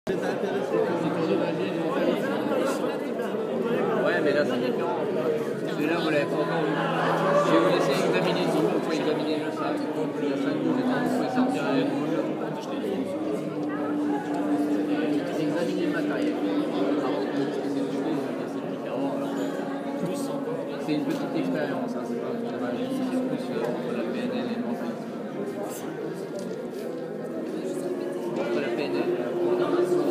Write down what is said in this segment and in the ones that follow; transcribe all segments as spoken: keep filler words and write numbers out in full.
Ouais, mais là c'est différent. Celui-là, vous l'avez pas encore vu. Je vais vous laisser examiner si vous pouvez examiner le sac. Il y a cinq minutes, vous pouvez sortir avec vous. Examiner le matériel. Avant de vous c'est des choses, c'est différent. C'est une petite expérience, hein, c'est pas un travail, c'est plus entre la P N L et le mental. Entre la P N L et la programmation.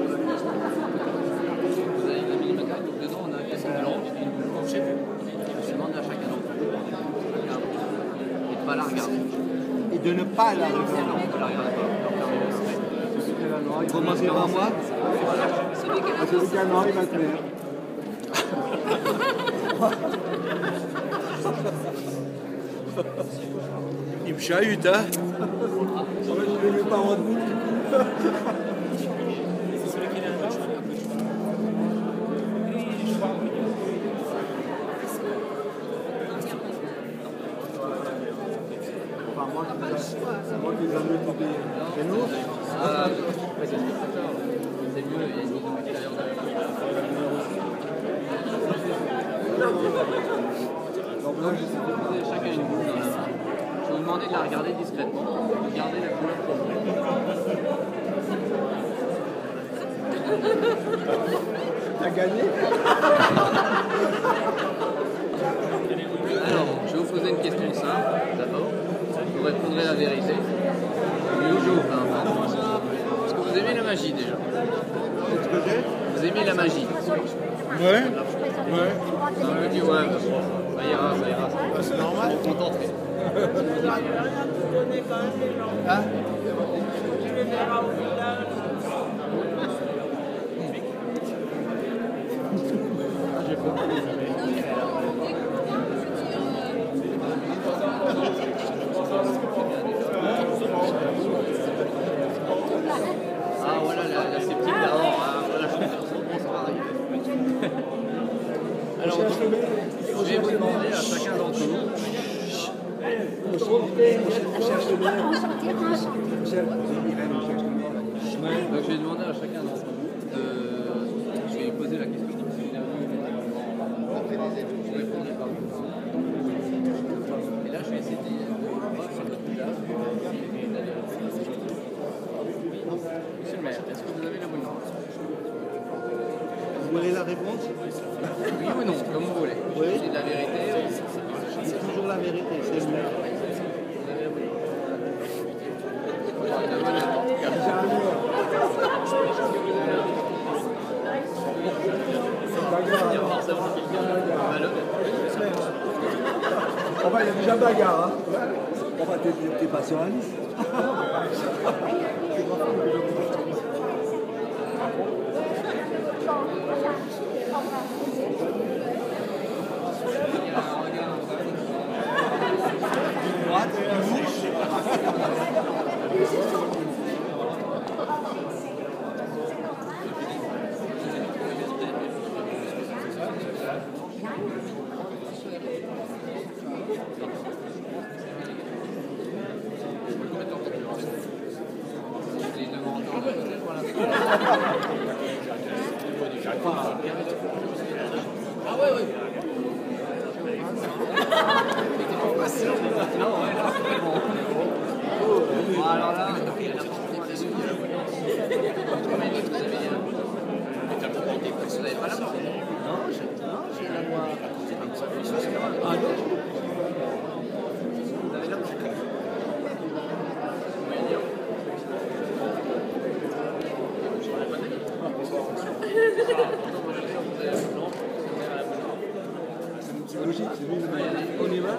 Vous avez examiné le matériel, donc dedans on a un casque blanc et une blanche. Je demande à chacun d'entre vous. Et de ne pas la regarder. Et de ne pas la regarder. Non, ne la regardez pas. Commencez par moi. Parce que le gamin, il va te mettre. Il me chahute, hein. Je ne le mets pas en debout. Enfin, moi, c'est moi qui les ai mieux tombés. C'est nous? Ah, ouais, c'est spectateur. C'est mieux, il y a une vidéo extérieure de Donc là, je sais vous avez chacun une boule dans la main. Je vais vous demander de la regarder discrètement. Regardez la couleur pour vous. T'as gagné? Alors, je vais vous poser une question simple, d'abord. Vous répondrez la vérité. Oui ou non, peu importe. Est-ce que vous aimez la magie déjà? Qu'est-ce que j'ai? Vous aimez la magie? Ouais. Ouais. Non, je dis ouais, ça ira, ça ira. Ah, c'est normal. On contenterait. Hein? J'ai Ah voilà, la, la sceptique d'abord. Ah, voilà, je Alors, je vais vous demander à chacun d'entre vous. Donc, je vais demander à chacun d'entre vous de. Je vais lui poser la question. Vous répondez par vous. Et là, je vais essayer de voir sur votre visage. Monsieur le maire, est-ce que vous avez la bonne réponse? Vous voulez la réponse? Oui ou non, comme vous voulez. Oui. C'est de la vérité. C'est toujours la vérité, c'est le mur. On va, il y a déjà bagarre, hein. On va t'es pas sur la liste. Ah ouais, ouais. Bon, alors là, vous n'avez pas la mort? Non, j'ai la noire. Ah non? Vous avez la mort? C'est logique, c'est lui. On y va?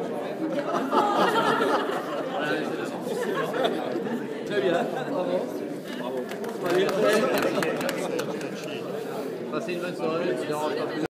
Très bien, bravo. Bravo. Passez une bonne soirée.